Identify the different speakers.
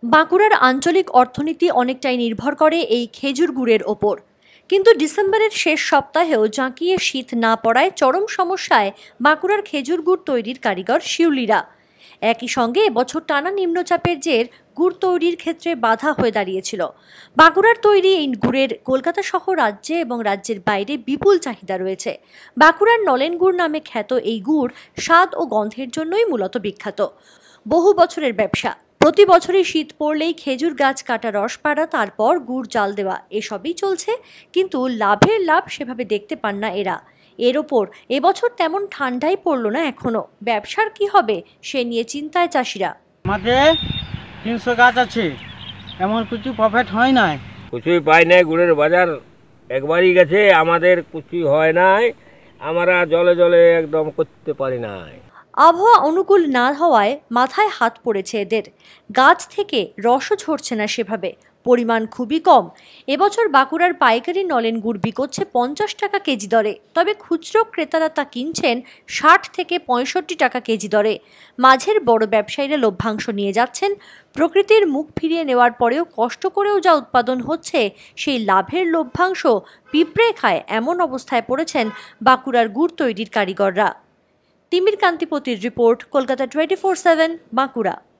Speaker 1: বাঁকুড়ার আঞ্চলিক অর্থনীতি অনেকটাই নির্ভর করে এই খেজুর গুড়ের ওপর। কিন্তু ডিসেম্বরের শেষ সপ্তাহেও জাঁকিয়ে শীত না পড়ায় চরম সমস্যায় বাঁকুড়ার খেজুর গুড় তৈরির কারিগর শিউলিরা। একই সঙ্গে এবছর টানা নিম্নচাপের জের গুড় তৈরির ক্ষেত্রে বাধা হয়ে দাঁড়িয়েছিল। বাঁকুড়ার তৈরি এই গুড়ের কলকাতা সহ রাজ্যে এবং রাজ্যের বাইরে বিপুল চাহিদা রয়েছে। বাঁকুড়ার নলেন গুড় নামে খ্যাত এই গুড় স্বাদ ও গন্ধের জন্যই মূলত বিখ্যাত। বহু বছরের ব্যবসা। প্রতি বছরই শীত পড়লেই খেজুর গাছ কাটা, রস পাড়া, তারপর গুড় জাল দেওয়া, এসবই চলছে। কিন্তু লাভের লাভ সেভাবে দেখতে পান না এরা। এর ওপর এবছর তেমন ঠান্ডাই পড়ল না এখনো। ব্যবসার কি হবে সে নিয়ে চিন্তায় চাষিরা।
Speaker 2: আমাদের 300 গাছ আছে, এমন কিছু প্রফিট হয় না,
Speaker 3: কিছুই পাই নাই। গুড়ের বাজার একবারই গেছে, আমাদের কিছুই হয় নাই, আমরা জলে জলে একদম করতে পারি নাই।
Speaker 1: আবহাওয়া অনুকূল না হওয়ায় মাথায় হাত পড়েছে এদের। গাছ থেকে রসও ঝরছে না সেভাবে, পরিমাণ খুবই কম। এবছর বাঁকুড়ার পাইকারি নলেন গুড় বিকোচ্ছে 50 টাকা কেজি দরে, তবে খুচরো ক্রেতারা তা কিনছেন 60 থেকে 65 টাকা কেজি দরে। মাঝের বড় ব্যবসায়ীরা লভ্যাংশ নিয়ে যাচ্ছেন। প্রকৃতির মুখ ফিরিয়ে নেওয়ার পরেও কষ্ট করেও যা উৎপাদন হচ্ছে, সেই লাভের লভ্যাংশ পিঁপড়ে খায়, এমন অবস্থায় পড়েছেন বাঁকুড়ার গুড় তৈরির কারিগররা। তিমির কান্তিপতির রিপোর্ট, কলকাতা 24/7, বাঁকুড়া।